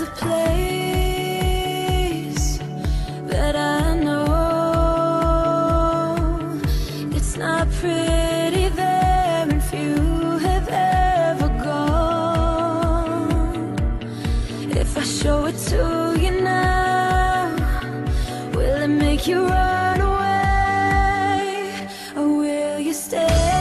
a place that I know. It's not pretty there, and few have ever gone. If I show it to you now, will it make you run away, or will you stay?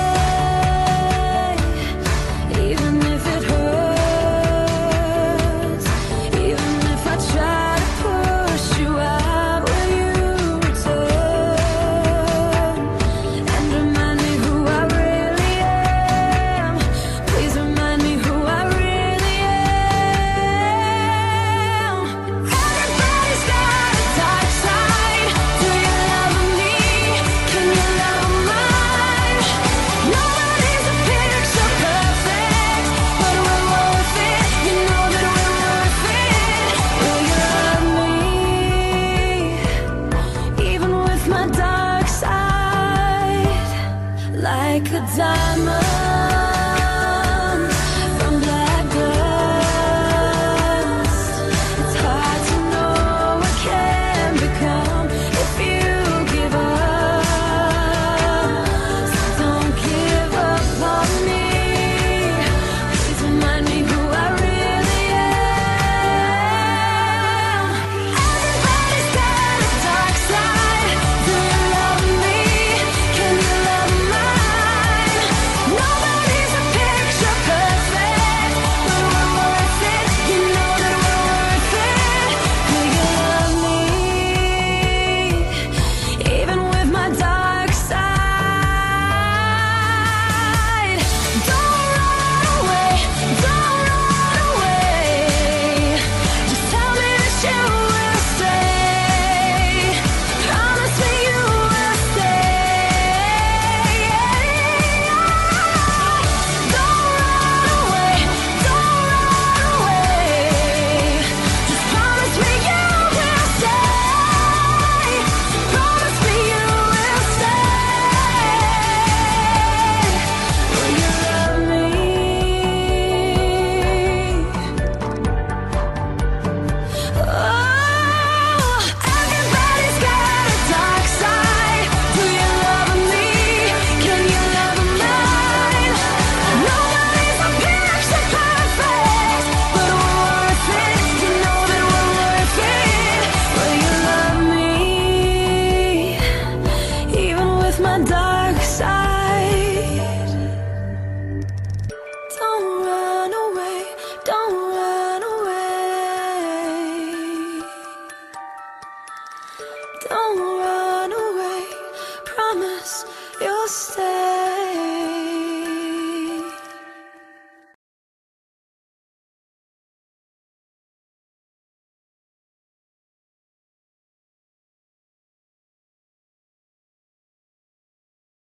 Like a diamond from black dust, it's hard to know what can become if you give up. So don't give up on me. Please remind me who I really am. Everybody's got a dark side. Do you love me? Can you love me? My dark side. Don't run away, don't run away. Don't run away, promise you'll stay.